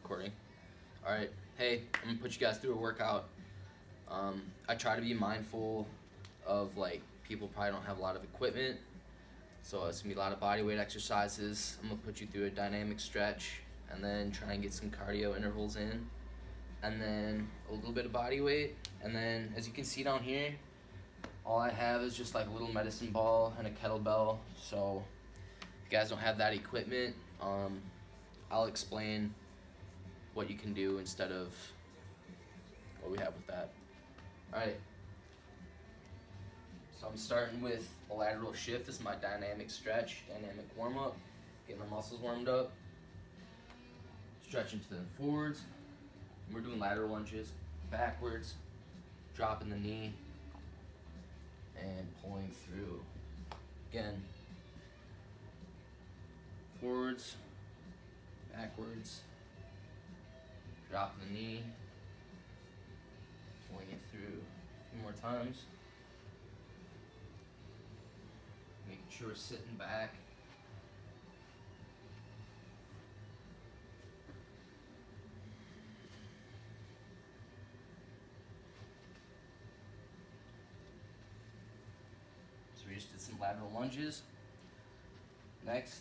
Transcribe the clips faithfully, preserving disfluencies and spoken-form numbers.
Recording. Alright, hey, I'm gonna put you guys through a workout. Um, I try to be mindful of, like, people probably don't have a lot of equipment, so it's gonna be a lot of body weight exercises. I'm gonna put you through a dynamic stretch and then try and get some cardio intervals in, and then a little bit of body weight. And then, as you can see down here, all I have is just like a little medicine ball and a kettlebell. So if you guys don't have that equipment, um, I'll explain what you can do instead of what we have with that. Alright, so I'm starting with a lateral shift. This is my dynamic stretch, dynamic warm up, getting my muscles warmed up, stretching to them forwards. And we're doing lateral lunges, backwards, dropping the knee, and pulling through. Again, forwards, backwards, dropping the knee, pulling it through. A few more times. Making sure we're sitting back. So we just did some lateral lunges. Next,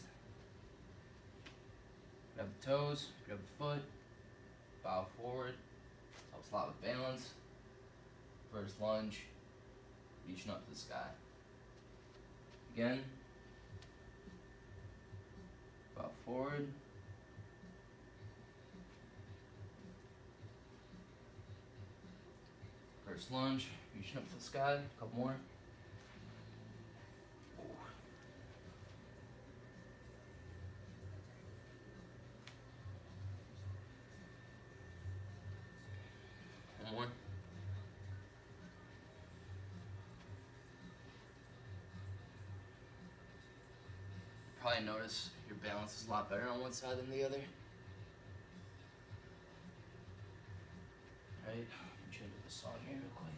grab the toes, grab the foot, bow forward, helps a lot with balance. First lunge, reaching up to the sky. Again, bow forward. First lunge, reaching up to the sky, a couple more. One more. Probably notice your balance is a lot better on one side than the other. Right, let me change the song here real quick.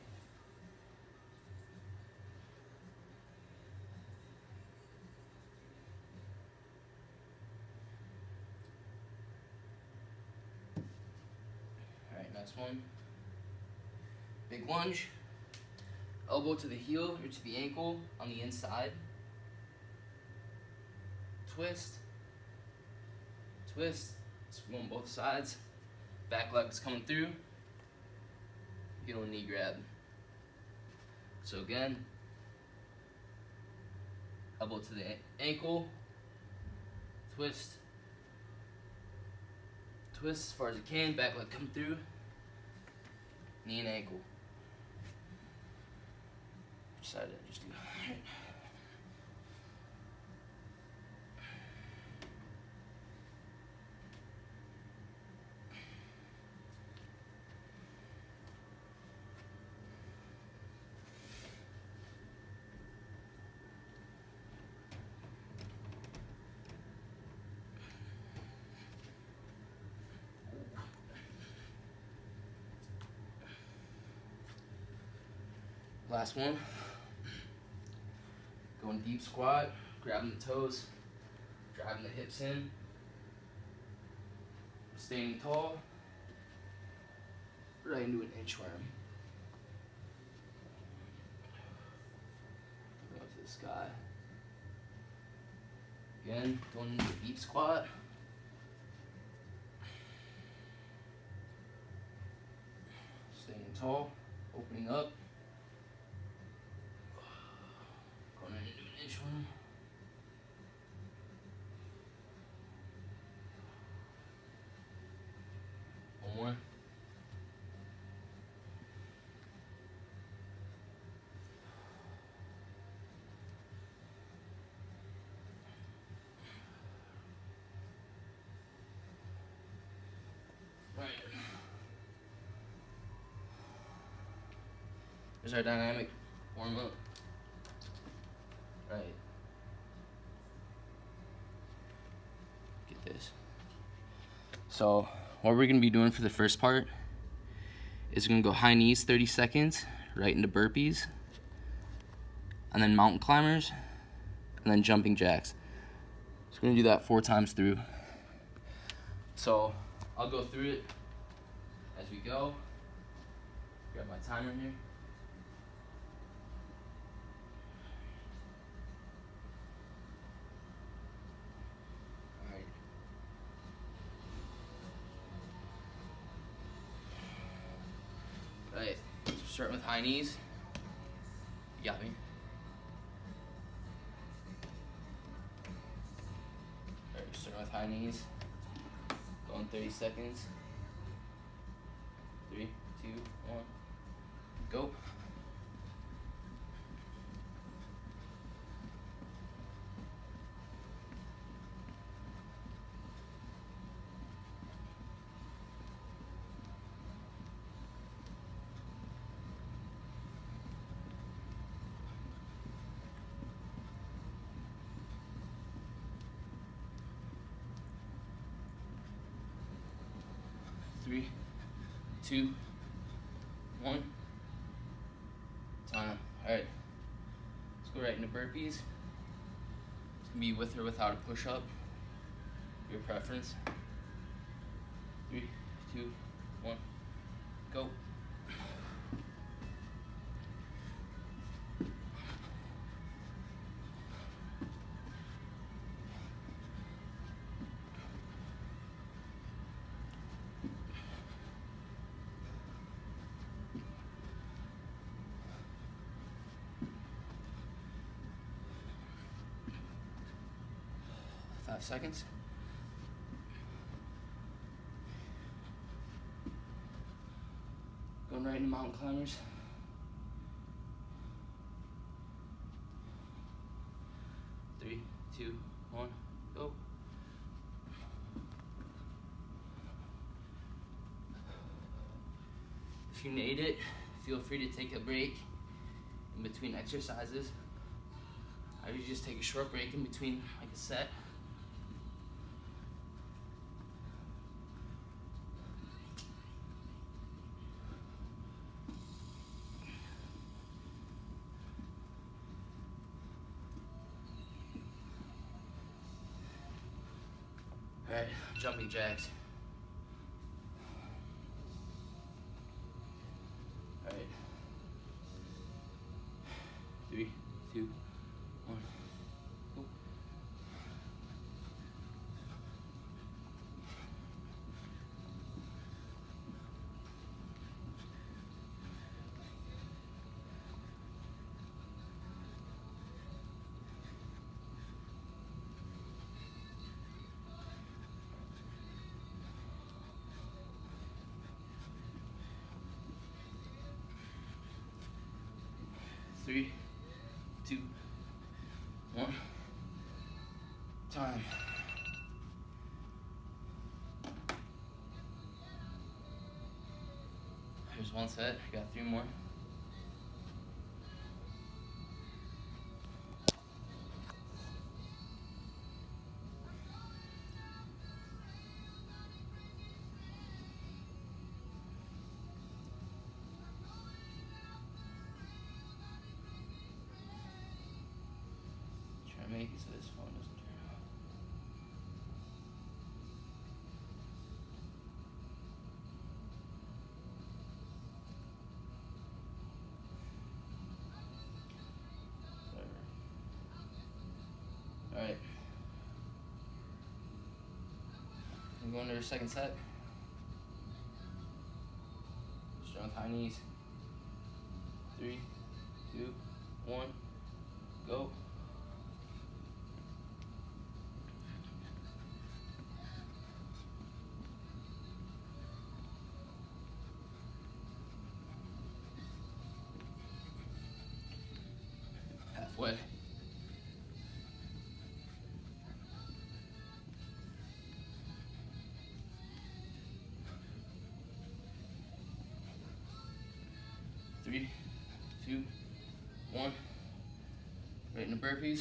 Alright, next one. Big lunge, elbow to the heel or to the ankle on the inside. Twist, twist, it's going both sides. Back leg is coming through. Heel and knee grab. So again, elbow to the ankle, twist, twist as far as you can, back leg come through, knee and ankle. Which side did I just do? Last one. Going deep squat, grabbing the toes, driving the hips in, staying tall, right into an inchworm. Going up to the sky. Again, going into a deep squat. Staying tall, opening up. One. One more. Right. Here's our dynamic warm up. Right. Get this. So what we're gonna be doing for the first part is we're gonna go high knees thirty seconds, right into burpees, and then mountain climbers, and then jumping jacks. So we're gonna do that four times through. So I'll go through it as we go. Grab my timer here. Alright. Right. So starting with high knees. You got me. Alright, starting with high knees. Going thirty seconds. Three, two, one, go. Three, two, one, time. Alright, let's go right into burpees. It's gonna be with or without a push-up, your preference. Three, two, one, go. Five seconds. Going right into mountain climbers. Three, two, one, go. If you need it, feel free to take a break in between exercises. I usually just take a short break in between like a set. Alright, jumping jacks. Alright. Three, two, one, go. Three, two, one, time. Here's one set, I got three more. Make it so this phone doesn't turn off. Alright. I'm going to our second set. Strong high knees. Three, two, one, go. Halfway. Three, two, one. Right into burpees.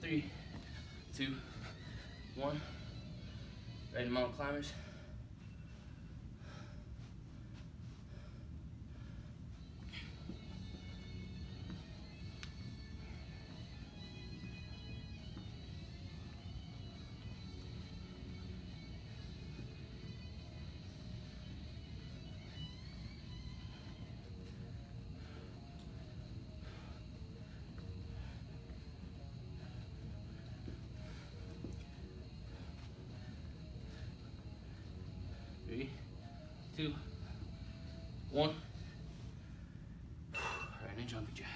three, two, one. Ready, mountain climbers? Three, two, one. Right, and jumping jacks.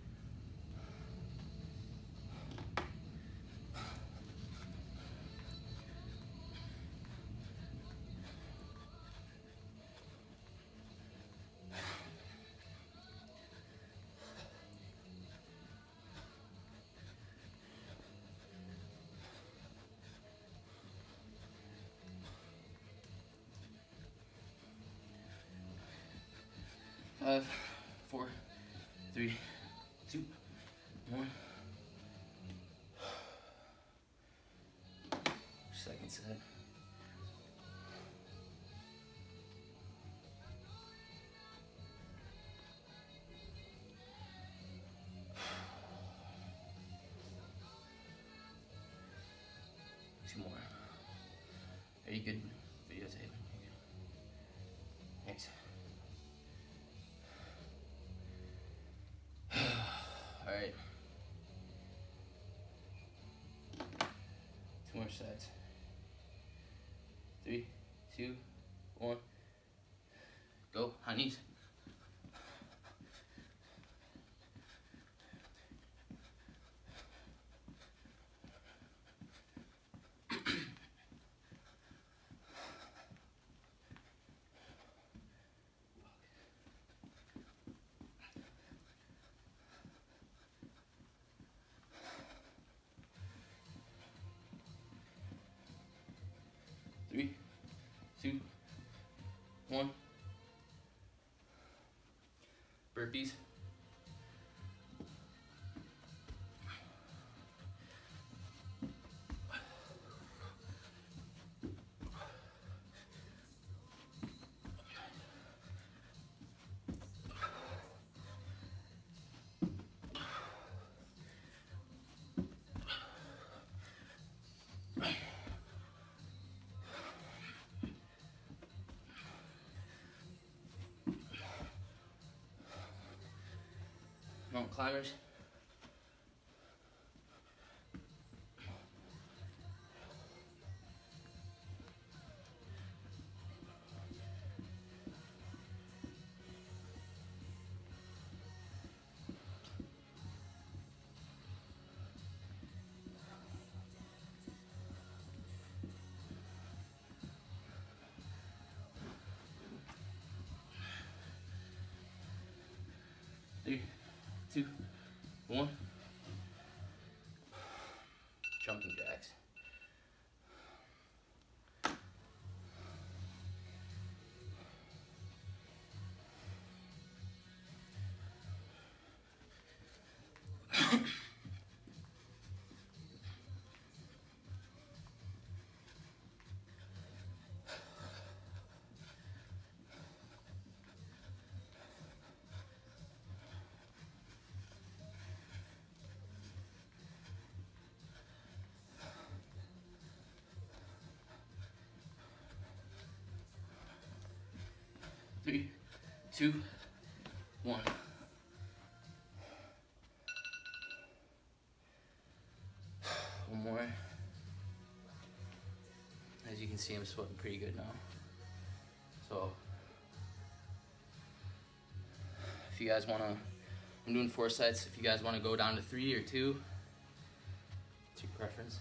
Five, four, three, two, one. Second set. Two more. Are you good? Videotape. Thanks. All right. Two more sets. Three, two, one. Go, high knees. Three, two, one. Burpees. Mountain climbers. Three, two, one. Jumping jacks. Three, two, one. One more. As you can see, I'm sweating pretty good now. So, if you guys wanna, I'm doing four sets. If you guys wanna go down to three or two, it's your preference.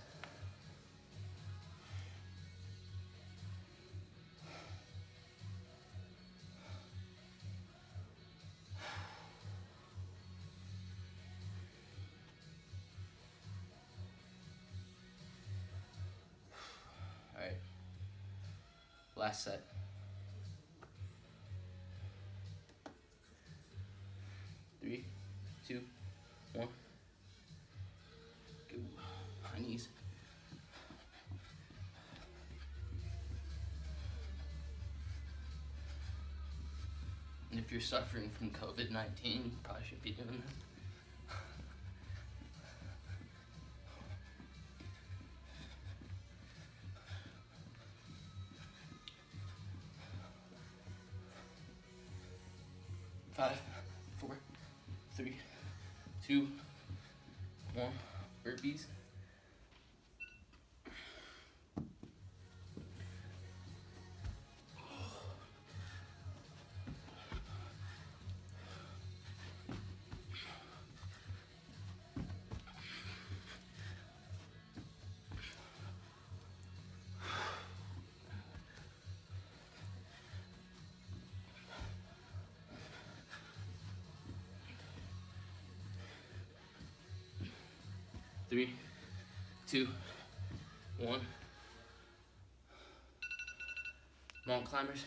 Last set. Three, two, one. Go. if you're suffering from COVID nineteen, you probably shouldn't be doing this. Five, four, three, two, one, burpees. Three, two, one. Mountain climbers.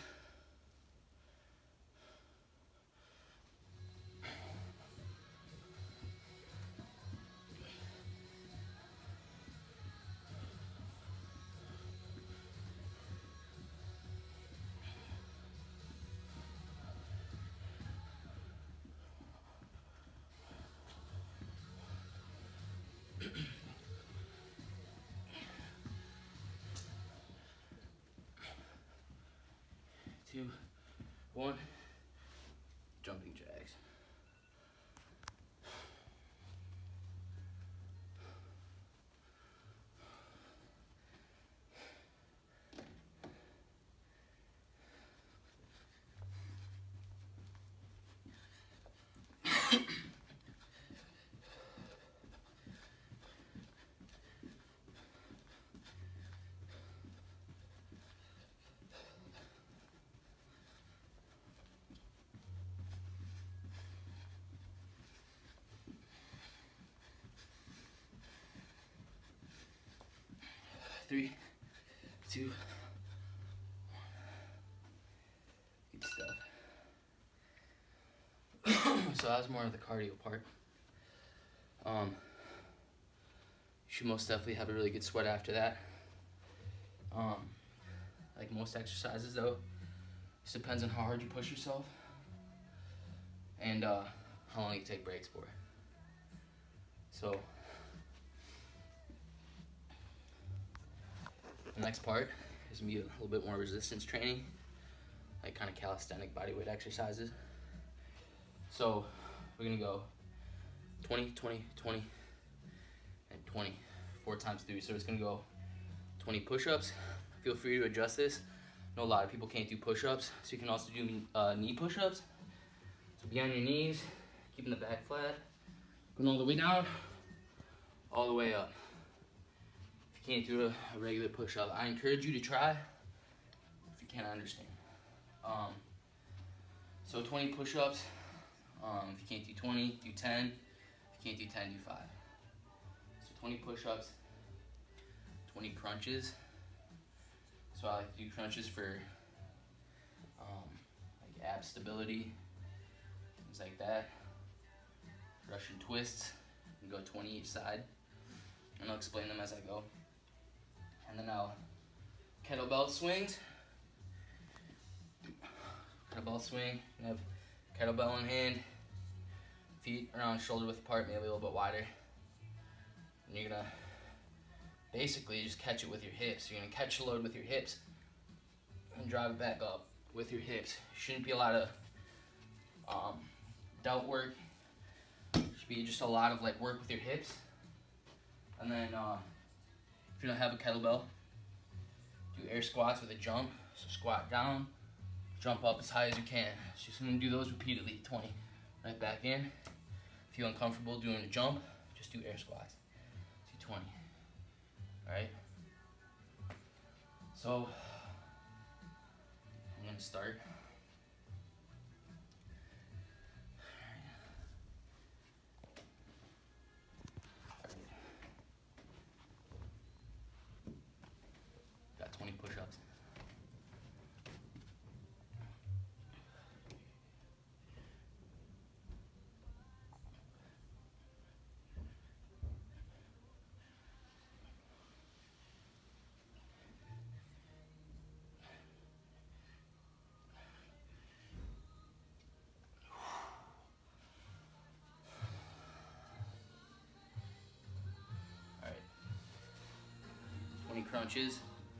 Two, one, jumping jacks. Three, two, good stuff. So that was more of the cardio part. Um, you should most definitely have a really good sweat after that. Um, like most exercises though, it depends on how hard you push yourself and uh, how long you take breaks for. So the next part is gonna be a little bit more resistance training, like kind of calisthenic bodyweight exercises. So we're gonna go twenty, twenty, twenty, and twenty, four times through. So it's gonna go twenty push-ups. Feel free to adjust this. I know a lot of people can't do push-ups, so you can also do uh, knee push-ups. So be on your knees, keeping the back flat, going all the way down, all the way up. If you can't do a, a regular push-up, I encourage you to try. If you can't, I understand. Um, so twenty push-ups. Um, if you can't do twenty, do ten. If you can't do ten, do five. So twenty push-ups, twenty crunches. So I like to do crunches for um, like ab stability, things like that. Russian twists, and go twenty each side. And I'll explain them as I go. And then I'll kettlebell swings. Kettlebell swing, you have kettlebell in hand, feet around shoulder width apart, maybe a little bit wider. And you're gonna basically just catch it with your hips. You're gonna catch the load with your hips and drive it back up with your hips. Shouldn't be a lot of um, delt work. Should be just a lot of like work with your hips. And then uh, if you don't have a kettlebell, do air squats with a jump. So squat down, jump up as high as you can. So just gonna do those repeatedly, twenty. Right back in. If you're uncomfortable doing a jump, just do air squats. Do twenty. Alright? So, I'm gonna start. Got twenty push-ups. crunches.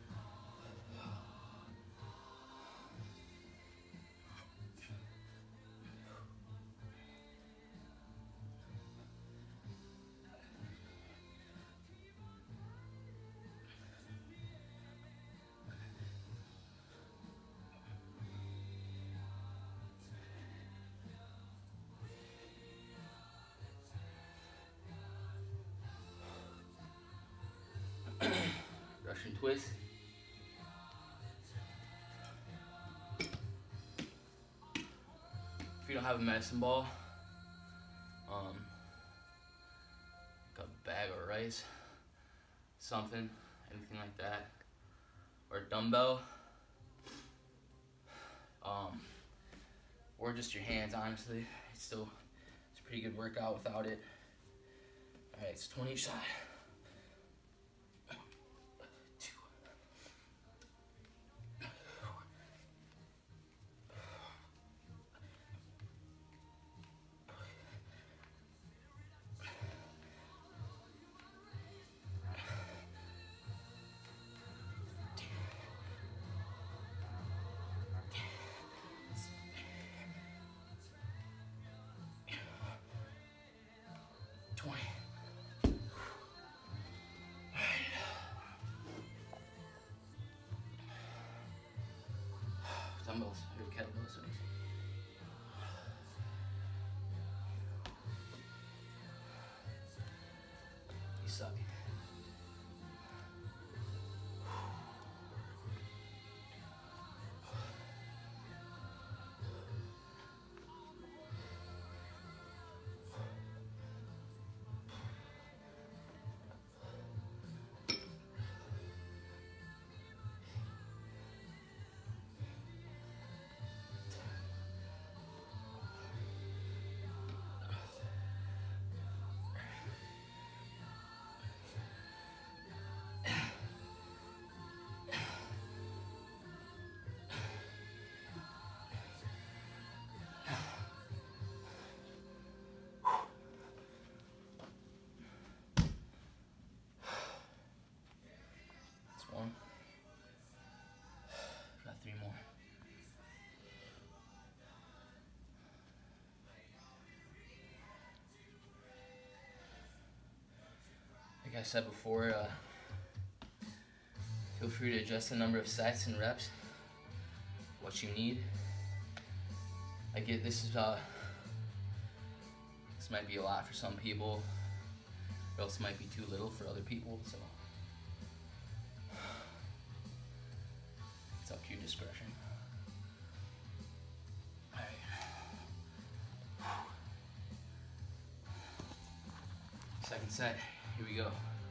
Russian twist. If you don't have a medicine ball, um, like a bag of rice, something, anything like that, or a dumbbell, um, or just your hands, honestly. It's still, it's a pretty good workout without it. All right, it's twenty each side. twenty. Dumbbells or kettlebells. You suck. One. Got three more. Like I said before, uh, feel free to adjust the number of sets and reps, what you need. I get this is uh, this might be a lot for some people, or else it might be too little for other people. So. It's up to your discretion. All right. Second set, here we go.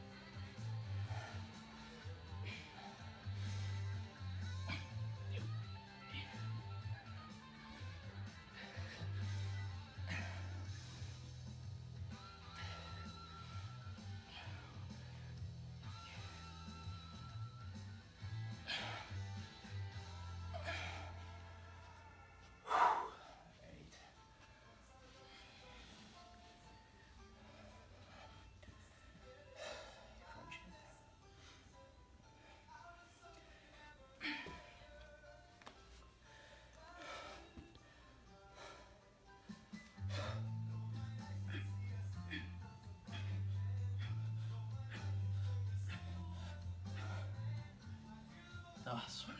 Oh, sweat.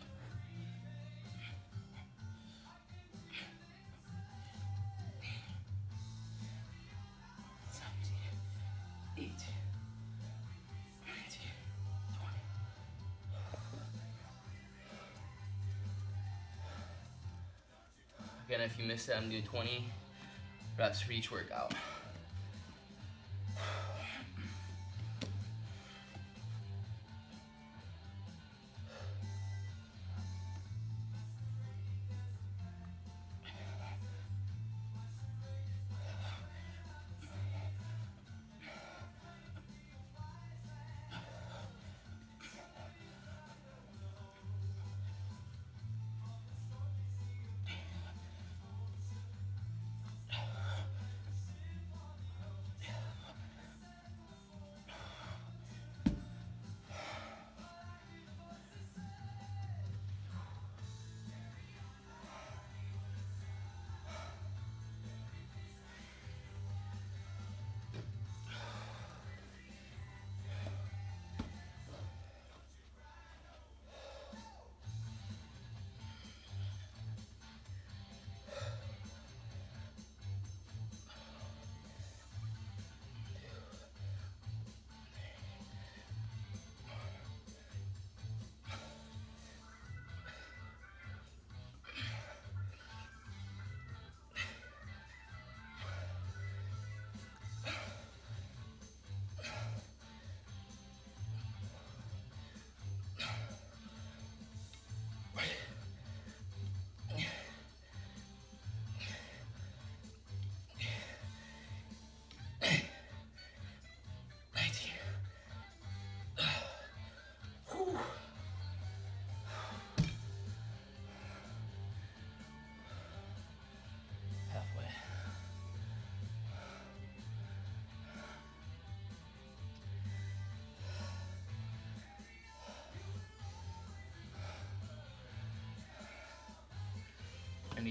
seventeen, eighteen, nineteen, twenty. Again, if you missed it, I'm gonna do twenty reps for each workout.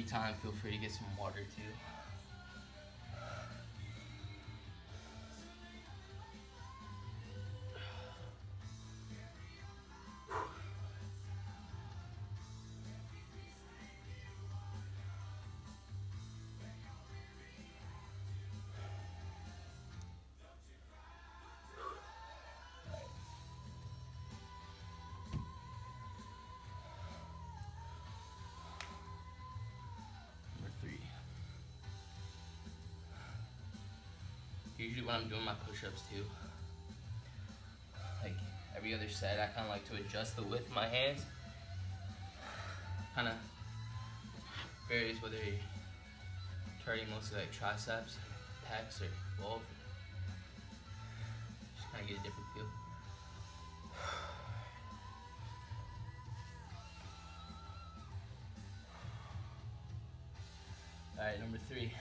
anytime, feel free to get some water too. Usually when I'm doing my push-ups too, like every other set, I kind of like to adjust the width of my hands. Kind of varies whether you're targeting mostly like triceps, pecs, or both. Just kind of get a different feel. All right, number three.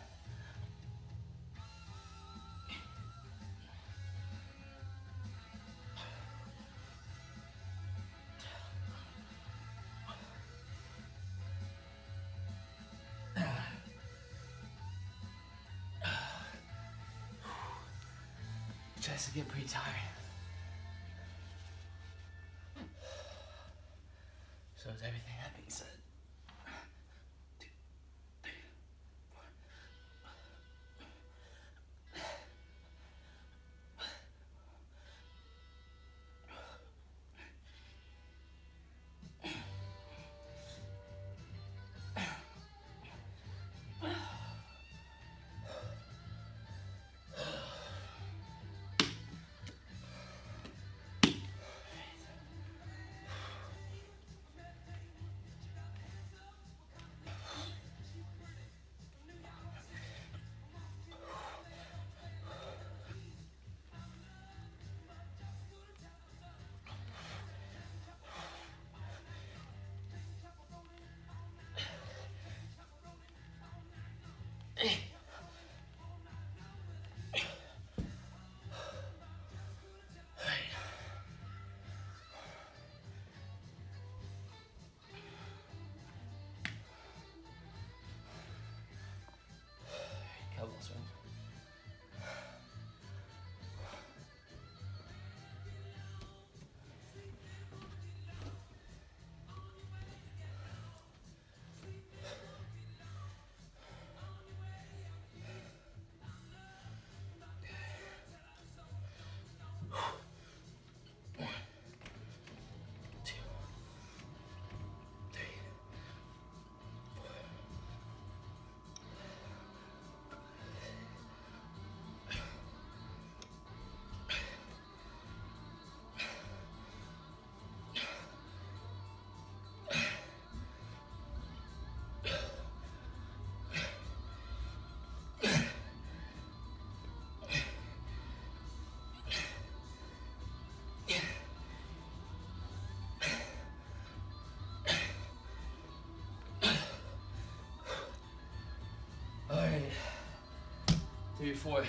Chest to get pretty tired. So is everything. That being said, two, three, four. Kettlebells, right? Three or four.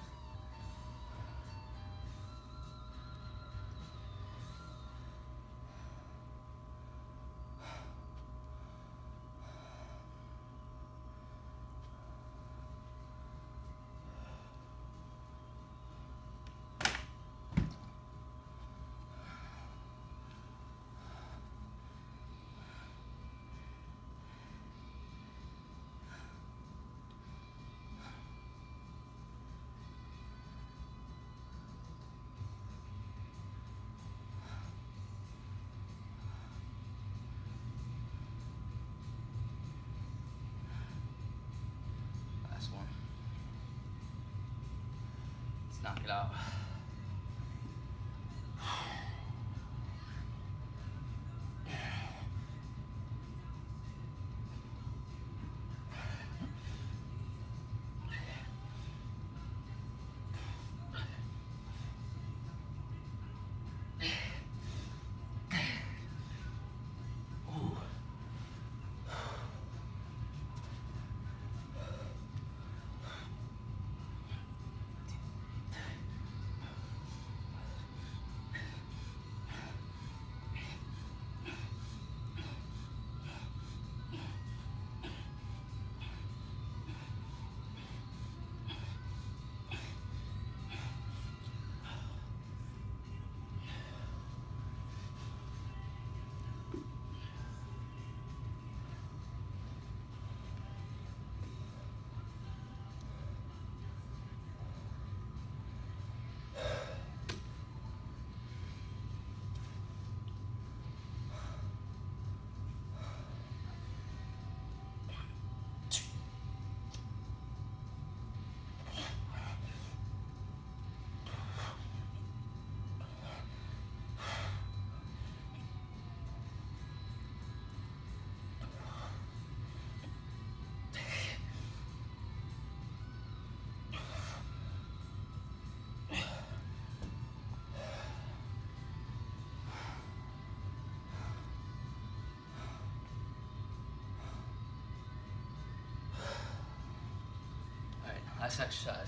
One. Let's knock it out. Last exercise.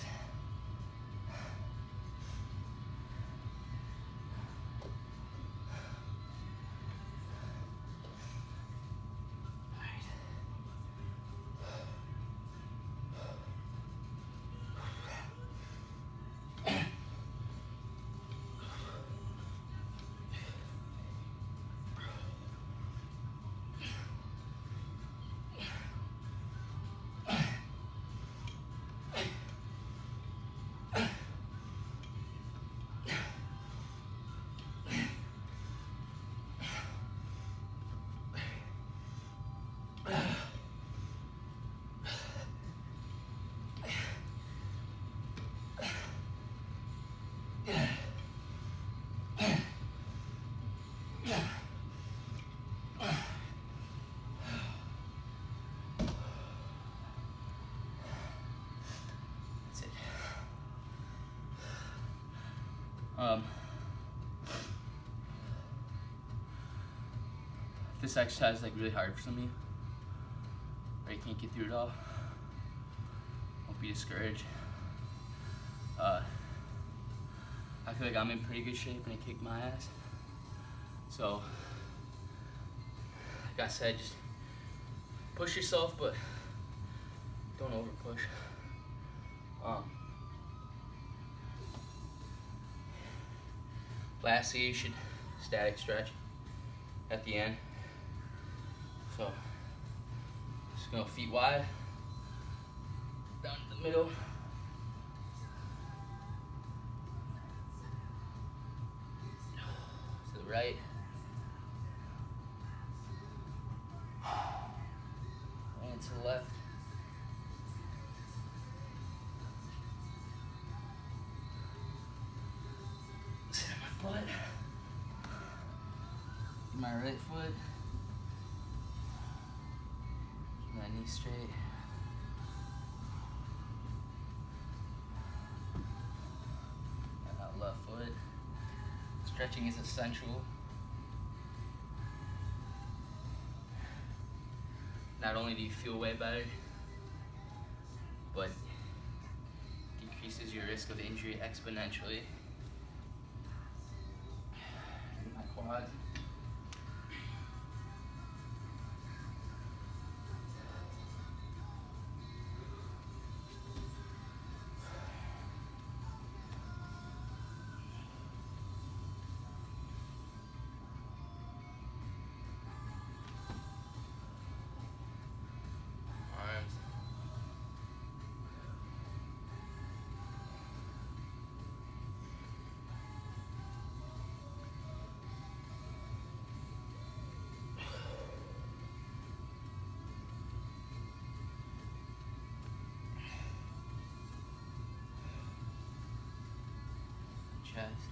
Um, this exercise is like really hard for some of you, or you can't get through it all. Don't be discouraged. Uh, I feel like I'm in pretty good shape and I kick my ass. So, like I said, just push yourself, but don't over push. Um, Lastly, you should static stretch at the end. So, just go feet wide, down to the middle. To the right. And to the left. Sit on my butt. My right foot. Keep my knee straight. And that left foot. Stretching is essential. Not only do you feel way better, but decreases your risk of injury exponentially. My quads. Chest.